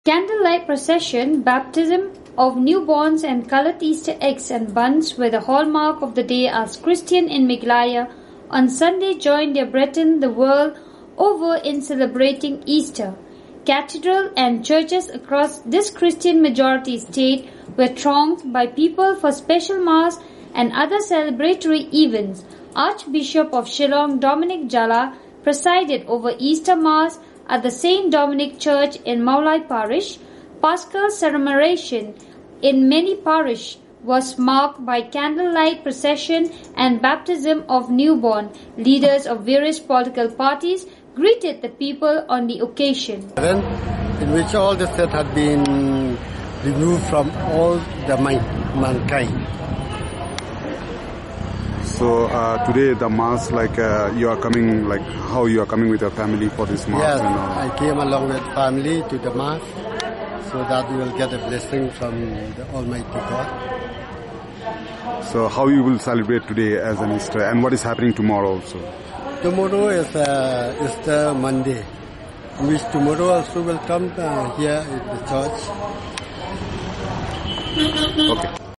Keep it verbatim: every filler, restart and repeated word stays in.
Candlelight procession, baptism of newborns and colored Easter eggs and buns were the hallmark of the day as Christians in Meghalaya on Sunday joined their brethren the world over in celebrating Easter. Cathedrals and churches across this Christian majority state were thronged by people for special mass and other celebratory events. Archbishop of Shillong Dominic Jala presided over Easter Mass at the Saint Dominic Church in Maulai Parish. Paschal celebration in many parishes was marked by candlelight procession and baptism of newborn. Leaders of various political parties greeted the people on the occasion. In which all the sins had been removed from all the mankind. So uh, today the mass, like uh, you are coming, like how you are coming with your family for this mass? Yes, and all. I came along with family to the mass so that we will get a blessing from the Almighty God. So how you will celebrate today as an Easter, and what is happening tomorrow also? Tomorrow is uh, Easter Monday, which tomorrow also will come uh, here in the church. Okay.